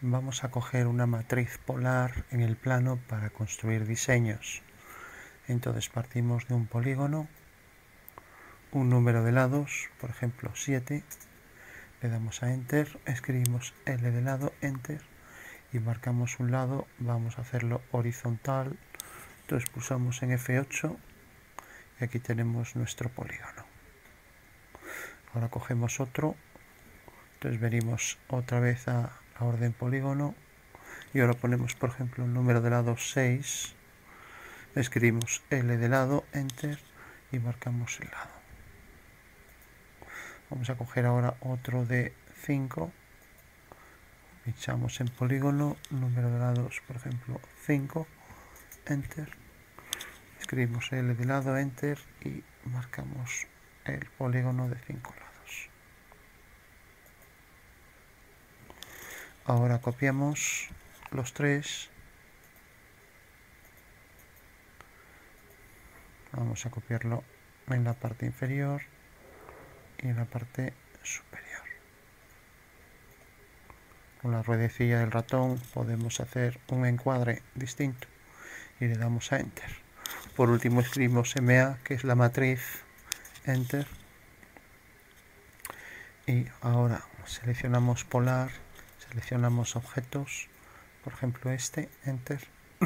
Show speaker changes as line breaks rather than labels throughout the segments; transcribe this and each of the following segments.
Vamos a coger una matriz polar en el plano para construir diseños. Entonces partimos de un polígono, un número de lados, por ejemplo 7, le damos a Enter, escribimos L de lado, Enter, y marcamos un lado, vamos a hacerlo horizontal, entonces pulsamos en F8 y aquí tenemos nuestro polígono. Ahora cogemos otro, entonces venimos otra vez a la orden polígono y ahora ponemos por ejemplo un número de lado 6, escribimos L de lado, Enter y marcamos el lado. Vamos a coger ahora otro de 5, pinchamos en polígono, número de lados por ejemplo 5, Enter, escribimos L de lado, Enter y marcamos el polígono de 5 lados. Ahora copiamos los 3, vamos a copiarlo en la parte inferior y en la parte superior. Con la ruedecilla del ratón podemos hacer un encuadre distinto y le damos a Enter. Por último escribimos MA, que es la matriz, Enter, y ahora seleccionamos polar, seleccionamos objetos, por ejemplo este, Enter,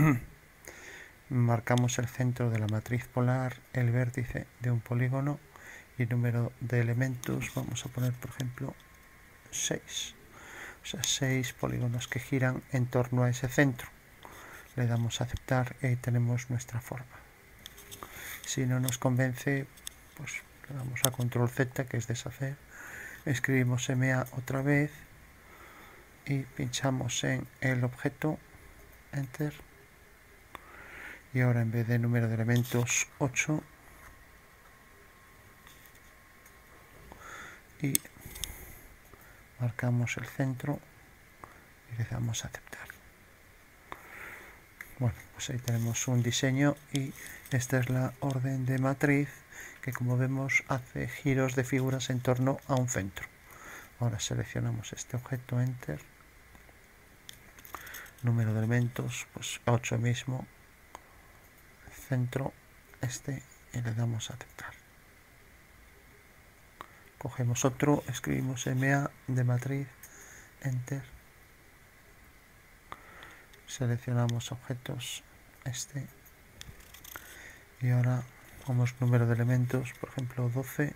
marcamos el centro de la matriz polar, el vértice de un polígono y número de elementos, vamos a poner por ejemplo 6, o sea 6 polígonos que giran en torno a ese centro. Le damos a aceptar y ahí tenemos nuestra forma. Si no nos convence, pues le damos a control Z, que es deshacer, escribimos MA otra vez y pinchamos en el objeto, Enter, y ahora en vez de número de elementos 8 y marcamos el centro y le damos a aceptar. Bueno, pues ahí tenemos un diseño y esta es la orden de matriz que, como vemos, hace giros de figuras en torno a un centro. Ahora seleccionamos este objeto, Enter, número de elementos, pues 8 mismo, centro este y le damos a aceptar. Cogemos otro, escribimos MA de matriz, Enter, seleccionamos objetos este y ahora vamos número de elementos, por ejemplo 12,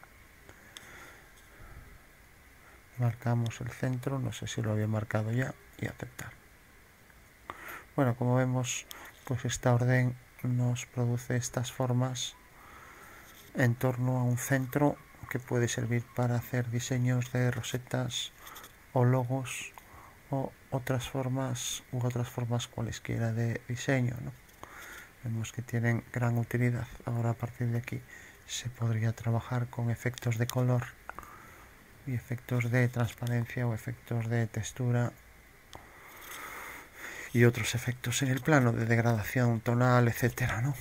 marcamos el centro, no sé si lo había marcado ya, y aceptar. Bueno, como vemos, pues esta orden nos produce estas formas en torno a un centro que puede servir para hacer diseños de rosetas o logos o otras formas cualesquiera de diseño, ¿no? Vemos que tienen gran utilidad. Ahora a partir de aquí se podría trabajar con efectos de color y efectos de transparencia o efectos de textura y otros efectos en el plano de degradación tonal, etcétera, ¿no?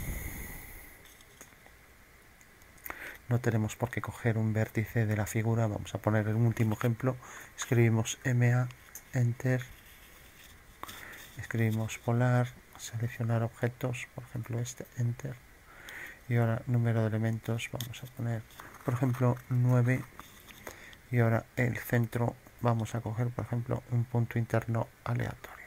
No tenemos por qué coger un vértice de la figura. Vamos a poner el último ejemplo. Escribimos MA, Enter, escribimos polar, seleccionar objetos, por ejemplo este, Enter, y ahora número de elementos, vamos a poner por ejemplo 9, y ahora el centro vamos a coger por ejemplo un punto interno aleatorio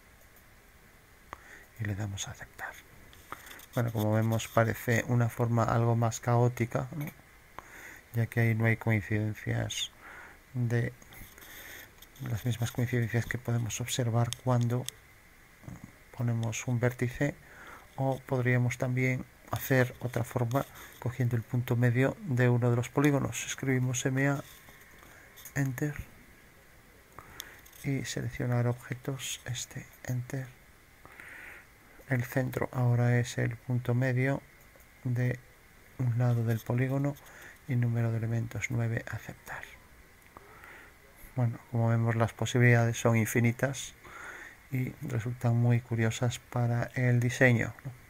y le damos a aceptar. Bueno, como vemos parece una forma algo más caótica, ¿no? Ya que ahí no hay coincidencias de las mismas coincidencias que podemos observar cuando ponemos un vértice, o podríamos también hacer otra forma cogiendo el punto medio de uno de los polígonos. Escribimos MA, Enter, y seleccionar objetos, este, Enter. El centro ahora es el punto medio de un lado del polígono y número de elementos 9, aceptar. Bueno, como vemos, las posibilidades son infinitas y resultan muy curiosas para el diseño, ¿no?